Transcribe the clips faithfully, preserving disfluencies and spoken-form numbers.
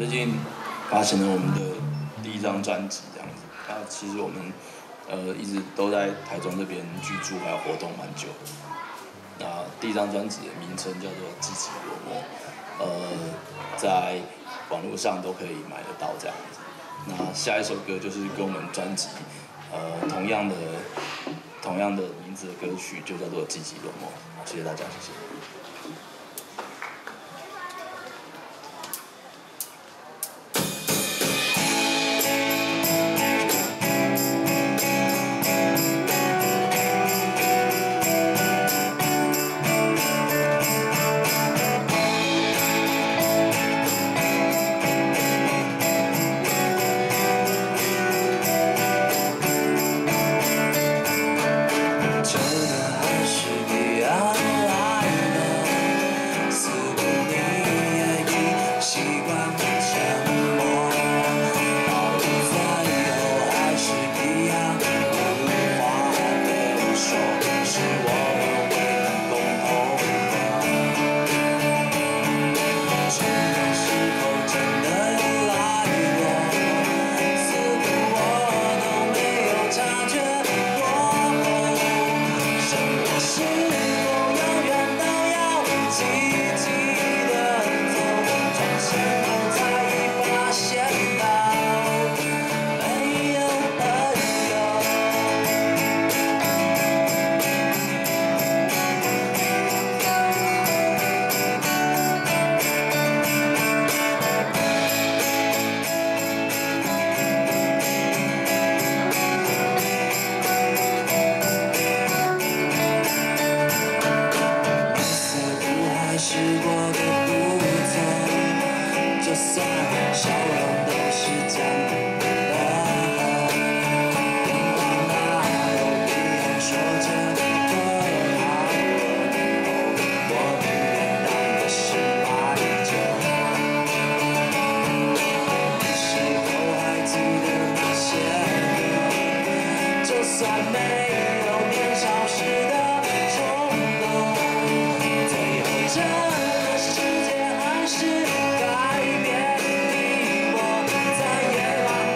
最近发行了我们的第一张专辑，这样子。那其实我们呃一直都在台中这边居住，还有活动蛮久的。那第一张专辑的名称叫做《积极落寞》，呃，在网络上都可以买得到这样子。那下一首歌就是跟我们专辑呃同样的同样的名字的歌曲，就叫做《积极落寞》。好，谢谢大家，谢谢。 改变你我，在夜晚。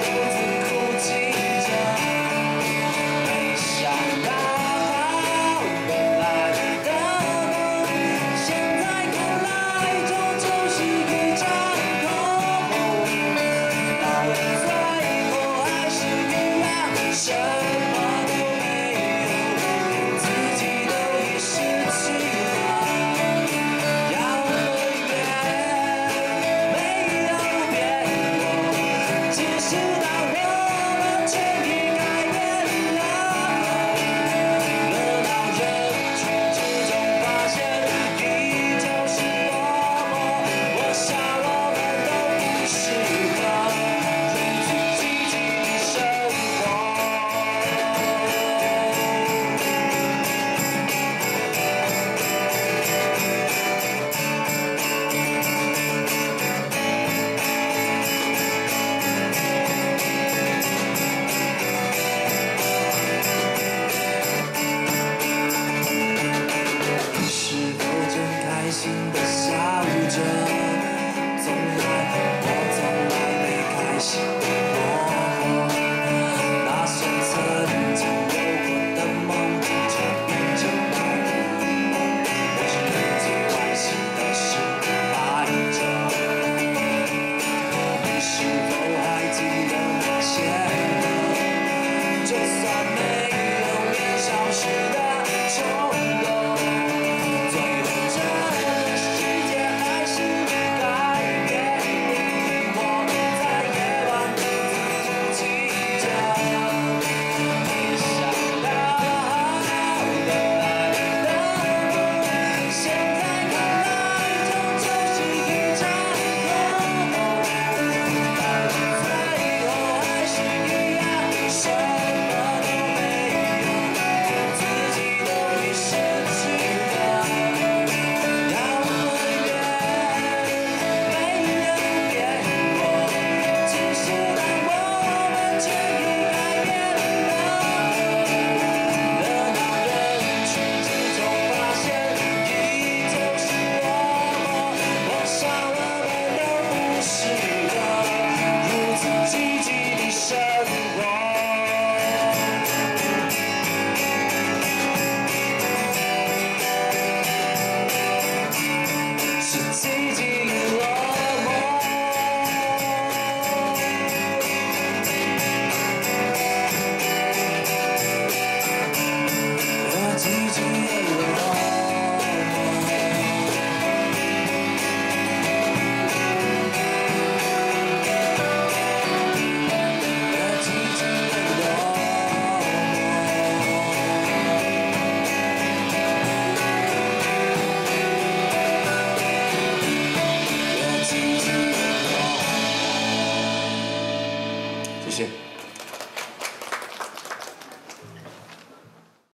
四季